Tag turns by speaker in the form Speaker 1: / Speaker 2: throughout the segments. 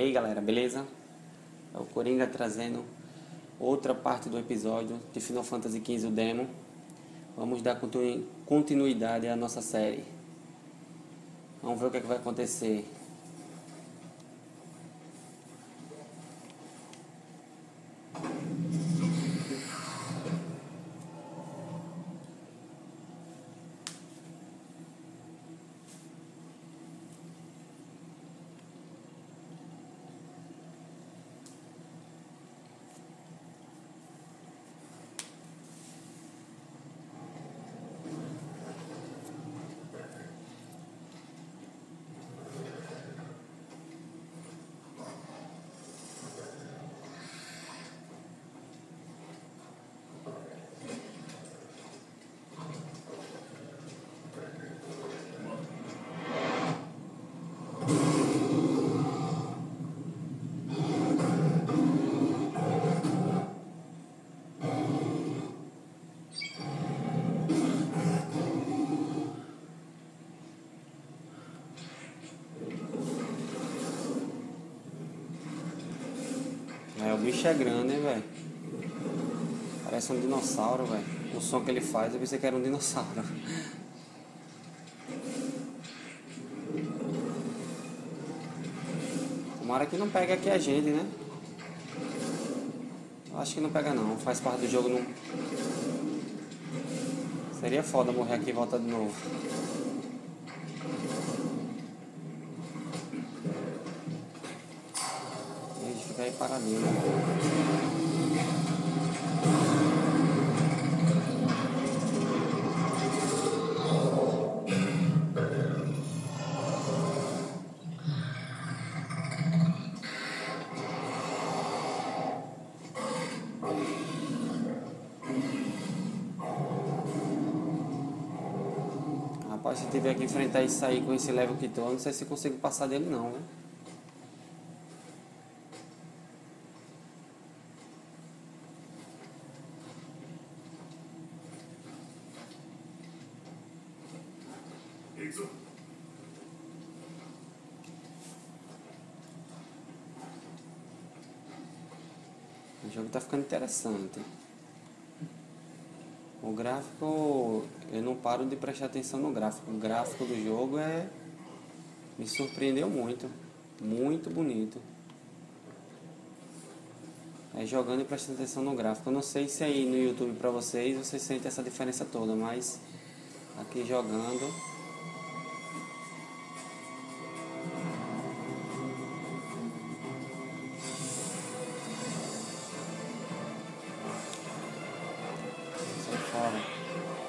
Speaker 1: E aí galera, beleza? É o Coringa trazendo outra parte do episódio de Final Fantasy XV, o demo. Vamos dar continuidade à nossa série. Vamos ver o que vai acontecer. O bicho é grande, hein, velho? Parece um dinossauro, velho. O som que ele faz, eu pensei que era um dinossauro. Tomara que não pegue aqui a gente, né? Eu acho que não pega não, faz parte do jogo não. Seria foda morrer aqui e voltar de novo. A gente fica aí paradinho, né? Rapaz, se tiver que enfrentar isso aí com esse level que tô, não sei se consigo passar dele não, né? O jogo tá ficando interessante. O gráfico, eu não paro de prestar atenção no gráfico. O gráfico do jogo me surpreendeu muito. Muito bonito. Jogando e prestando atenção no gráfico. Eu não sei se aí no YouTube pra vocês sentem essa diferença toda, mas aqui jogando. Sai fora.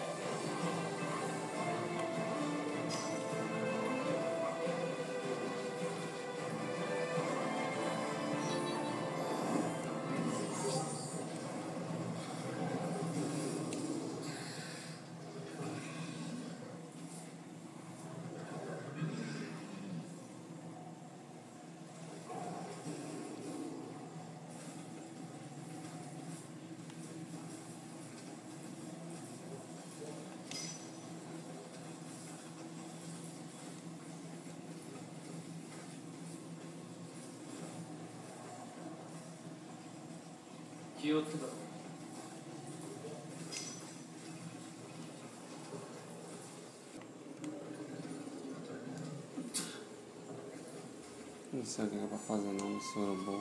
Speaker 2: Que outro?
Speaker 1: Não sei o que é pra fazer não, esse urubu.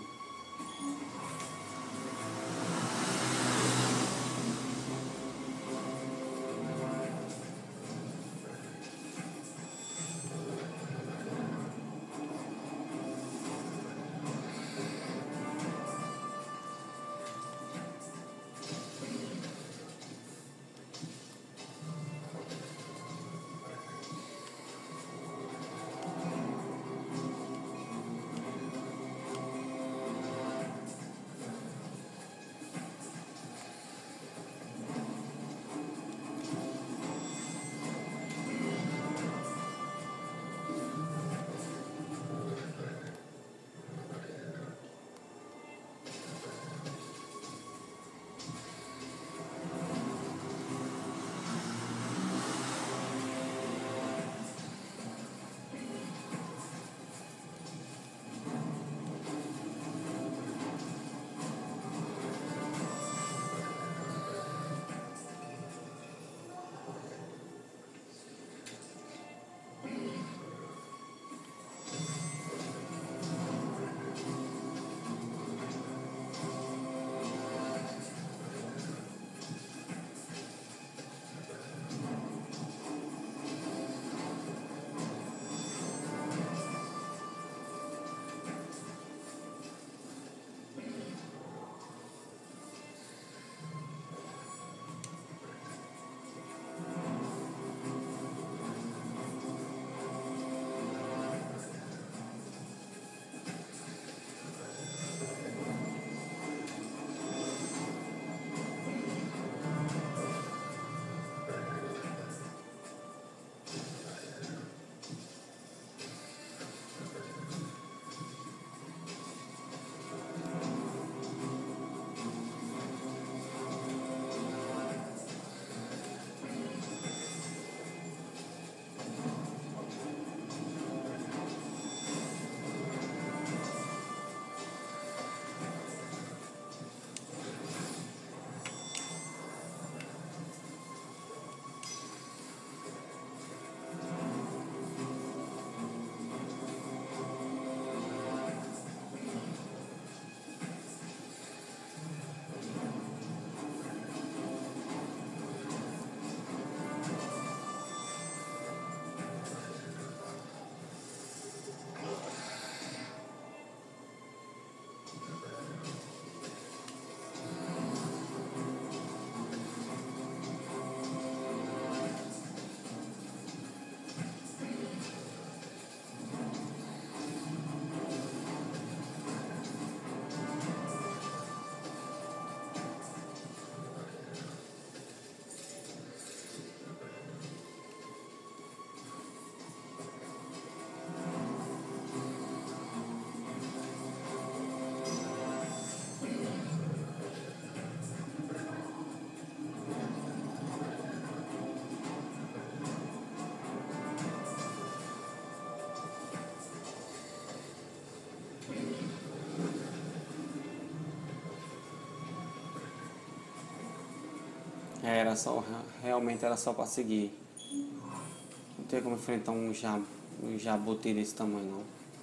Speaker 1: Era só, realmente era só pra seguir. Não tem como enfrentar um jabuti desse tamanho não.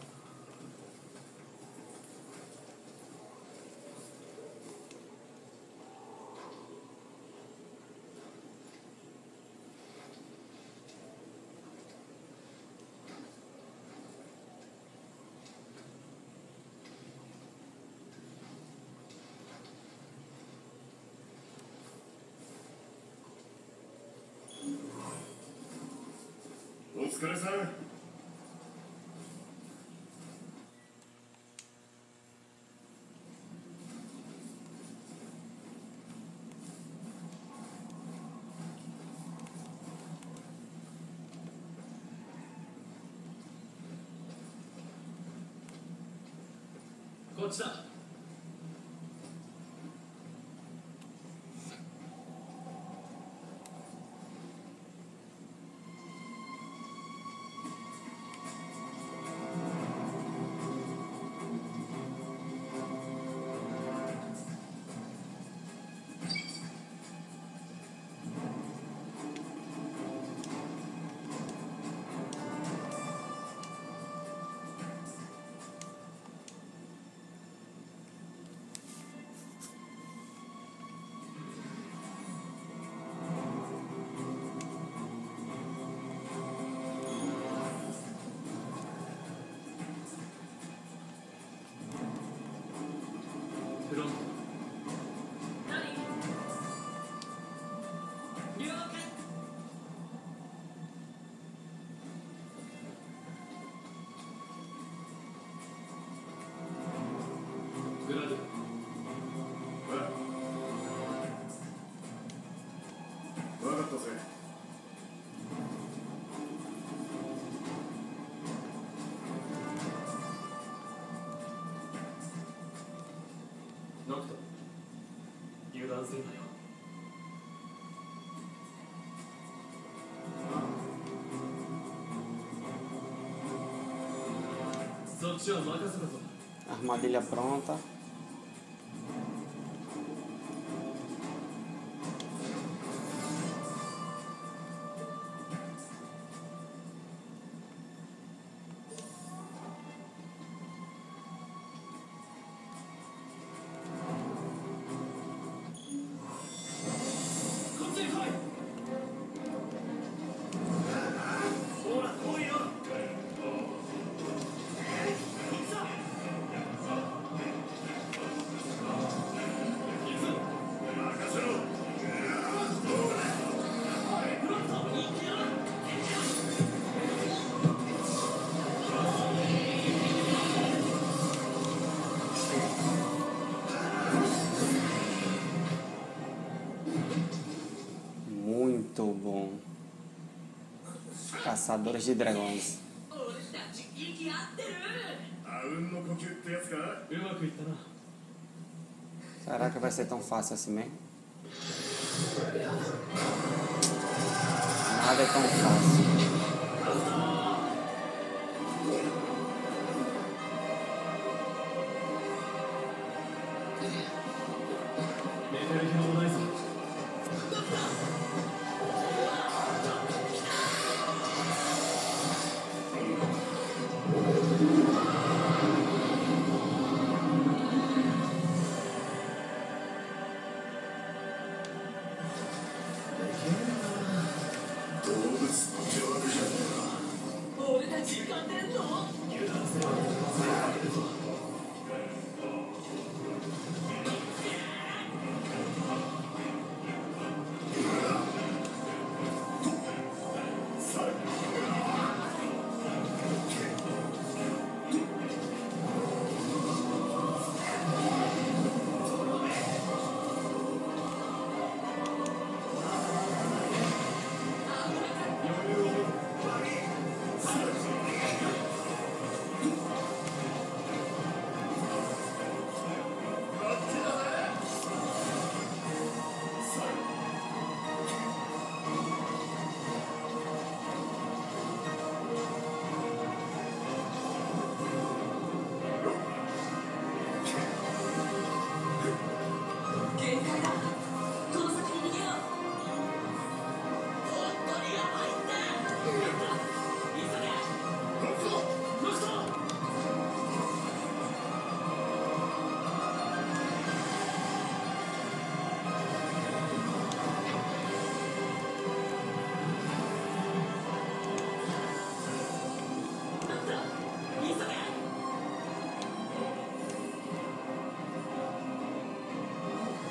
Speaker 1: Armadilha pronta. Muito bom. Caçadores de dragões. Será que vai ser tão fácil assim mesmo? Nada é tão fácil.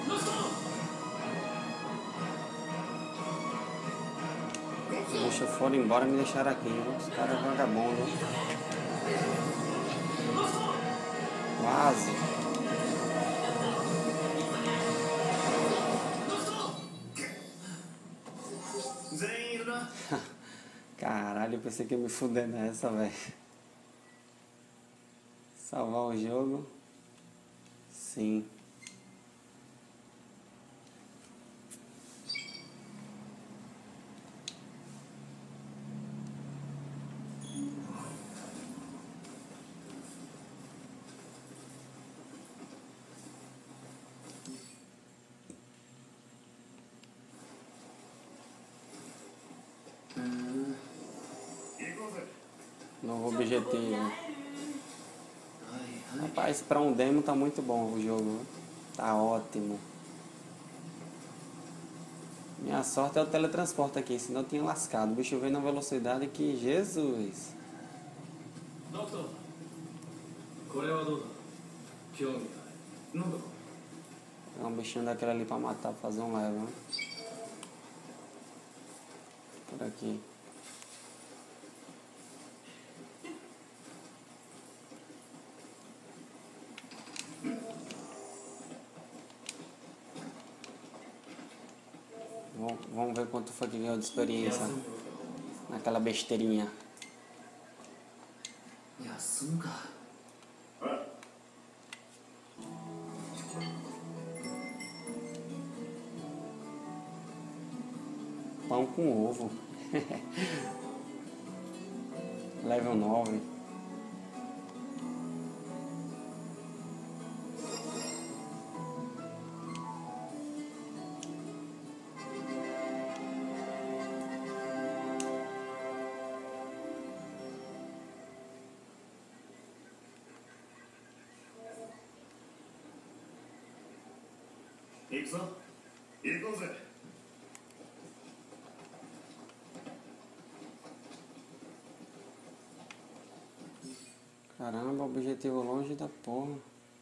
Speaker 1: Deixa eu for embora e me deixaram aqui, viu? Os caras vagabundos. Quase. Caralho, eu pensei que ia me fuder nessa, velho. Salvar o jogo. Sim. Novo objetivo. Rapaz, pra um demo tá muito bom o jogo, viu? Tá ótimo. Minha sorte é o teletransporte aqui, senão eu tinha lascado. O bicho veio na velocidade que... Jesus!
Speaker 2: Doutor, これはどうだ? 興味ない。なんだ?
Speaker 1: É um bichinho daquele ali pra matar, pra fazer um level, né? Por aqui. Vamos ver quanto foi que ganhou de experiência naquela besteirinha. Pão com ovo. Level 9. Caramba, objetivo longe da porra.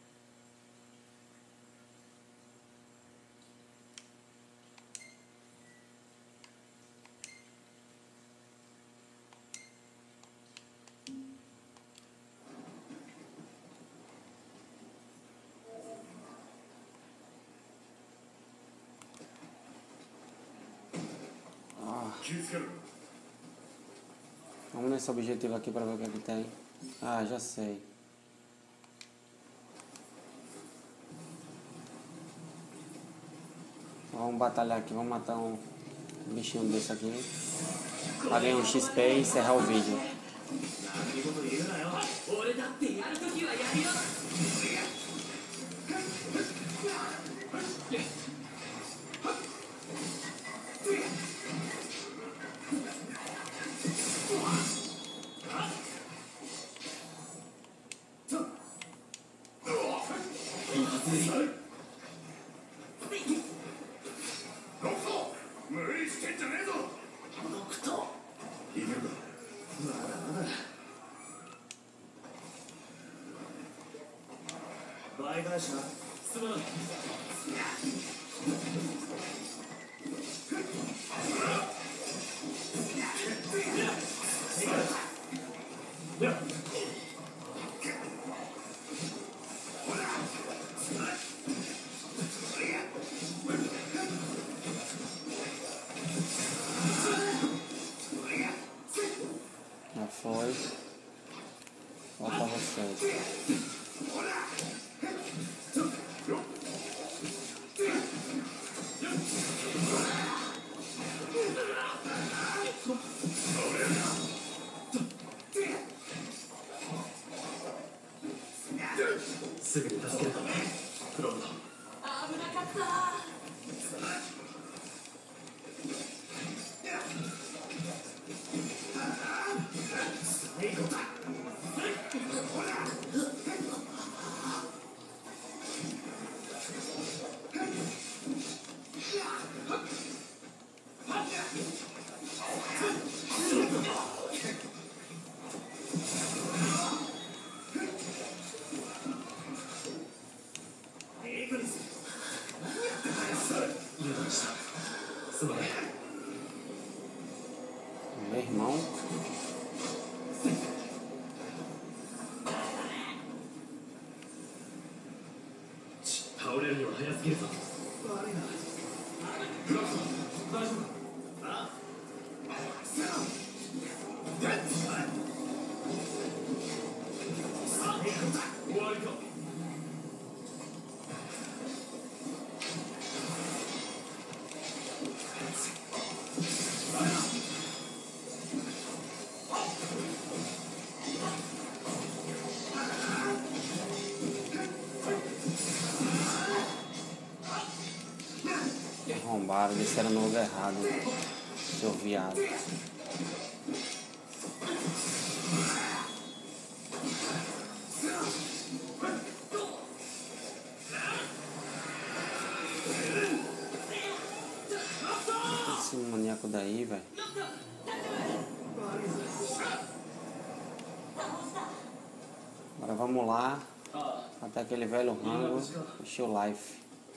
Speaker 1: Vamos nesse objetivo aqui pra ver o que é que tem. Ah, já sei. Vamos batalhar aqui, vamos matar um bichinho desse aqui. Pra ganhar um XP e encerrar o vídeo. Já foi. Falta vocês.
Speaker 2: 早すぎるぞ。悪いな。ブロック大丈夫か。あ終わりか。
Speaker 1: Arrombaram, desceram no lugar errado, seu viado. Esse maníaco daí, velho. Agora vamos lá, até aquele velho rango, encher o life.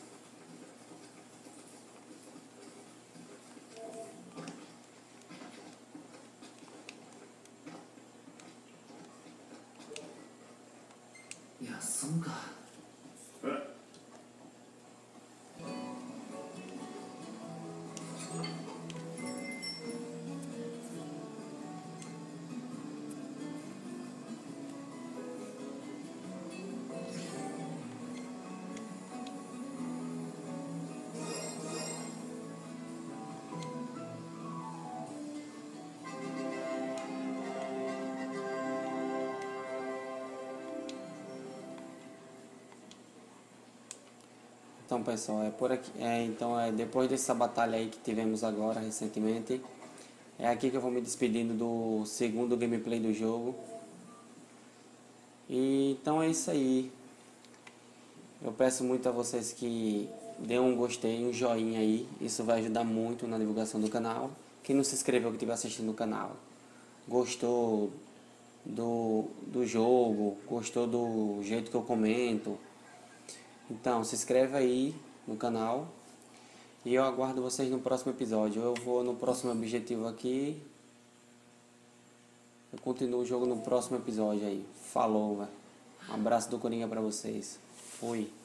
Speaker 1: Então, pessoal, é por aqui. Então, depois dessa batalha aí que tivemos agora recentemente, é aqui que eu vou me despedindo do segundo gameplay do jogo. E então é isso aí. Eu peço muito a vocês que dêem um gostei, um joinha aí. Isso vai ajudar muito na divulgação do canal. Quem não se inscreveu, que estiver assistindo o canal, gostou do jogo, gostou do jeito que eu comento, então se inscreve aí no canal e eu aguardo vocês no próximo episódio. Eu vou no próximo objetivo aqui. Eu continuo o jogo no próximo episódio aí. Falou, velho. Um abraço do Coringa pra vocês. Fui.